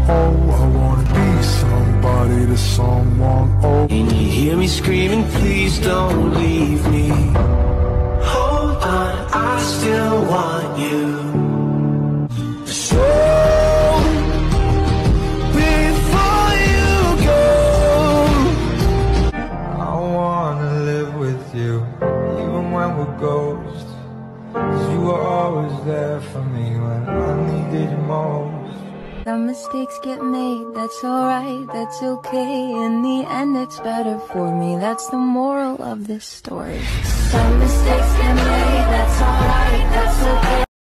Oh, I wanna be somebody to someone. Oh, and you hear me screaming, please don't leave me. Hold on, I still want you. So before you go, I wanna live with you, even when we're ghosts. 'Cause you were always there for me when I needed you most. Some mistakes get made, that's alright, that's okay. In the end it's better for me, that's the moral of this story. Some mistakes get made, that's alright, that's okay.